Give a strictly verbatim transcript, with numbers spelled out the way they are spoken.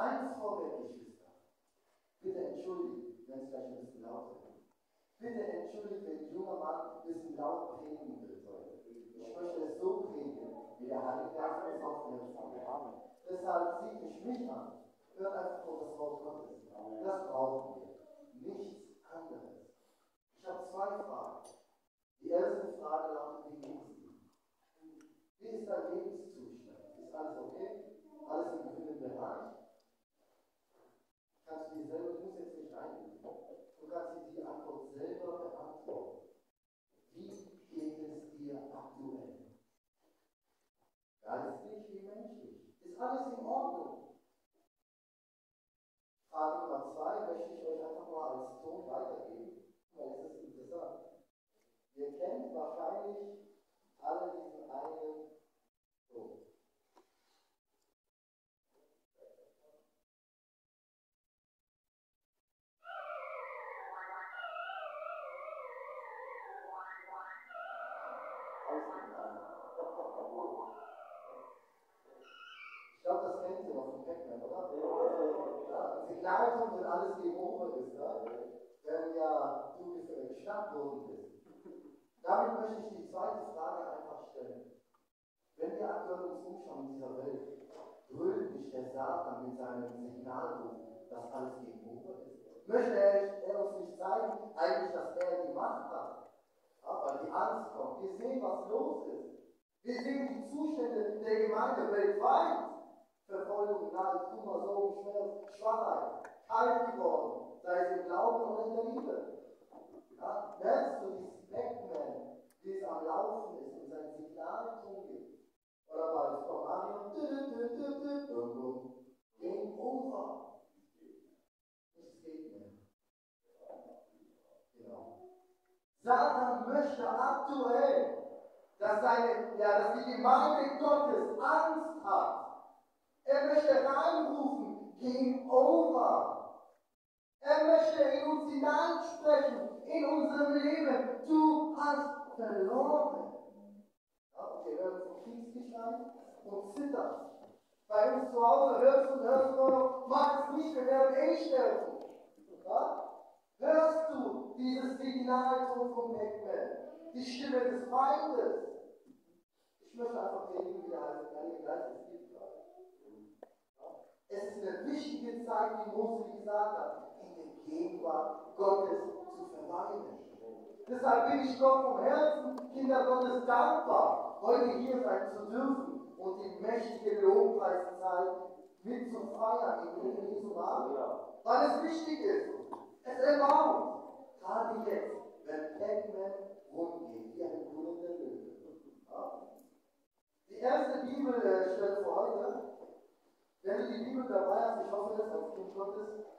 Eins vorweg, Geschwister. Bitte entschuldigt, wenn es vielleicht ein bisschen laut wird. Bitte entschuldigt, wenn ein junger Mann ein bisschen laut predigen will heute. Ich möchte es so predigen, wie der Heilige Geist es auf mir sagt. Deshalb sieht nicht mich an. Hört einfach nur das Wort Gottes. Das brauchen wir. Nichts anderes. Ich habe zwei Fragen. Die erste Frage lautet, wie geht es dir? Wie ist dein Lebenszustand? Ist alles okay? Alles im grünen Bereich? Kannst du dir selber, du musst jetzt nicht eingehen. Du kannst dir die Antwort selber beantworten. Wie geht es dir aktuell? Geistlich wie menschlich? Ist alles in Ordnung? Frage Nummer zwei möchte ich euch einfach mal als Ton weitergeben, weil es ist interessant. Ihr kennt wahrscheinlich alle diesen einen Ton. Ich glaube, das kennt ihr noch von Pac-Man, oder? Ja, ein Signal kommt, wenn alles Game Over ist, ne? Wenn ja du geschnappt worden bist. Damit möchte ich die zweite Frage einfach stellen. Wenn wir aktuell uns umschauen in dieser Welt, brüllt nicht der Satan mit seinem Signalruf, dass alles Game Over ist? Möchte er, er uns nicht zeigen, eigentlich, dass er die Macht hat? Ja, weil die Angst kommt. Wir sehen, was los ist. Wir sehen die Zustände der Gemeinde weltweit. Verfolgung, Leid, Kummer, Sorgen, Schmerz, Schwachheit, kalt geworden, sei es im Glauben oder in der Liebe. Ja, merkst du dieses Pac-Man, wie es am Laufen ist und sein Signalton gibt? Oder bei Super Mario, Game Over. Nichts geht mehr. Genau. Satan möchte aktuell, dass, seine, ja, dass die Gemeinde Gottes Angst hat. Er möchte reinrufen, Game Over. Er möchte in uns hineinsprechen, in unserem Leben. Du hast verloren. Ja, und wir hören vom Kriegsgeschrei und zittern. Bei uns zu Hause hörst du, hörst du nur noch, mach es nicht, wir werden eh sterben. Ja? Hörst du dieses Signalton von Pac-Man? Die Stimme des Feindes. Ich möchte einfach predigen, wie der Heilige Geist es gibt gerade. Es ist eine wichtige Zeit, wie Mose gesagt hat, in der Gegenwart Gottes zu verweilen. Deshalb bin ich Gott vom Herzen, Kinder Gottes, dankbar, heute hier sein zu dürfen und die mächtige Lobpreiszeit mit zu feiern im Leben Jesu Namen. Weil es wichtig ist. Es erlaubt. Gerade jetzt, wenn Pac-Man rumgeht, wie ein brüllender Löwe. Ja? Die erste Bibelstelle für heute, wenn du die Bibel dabei hast, ich hoffe das als Kind Gottes,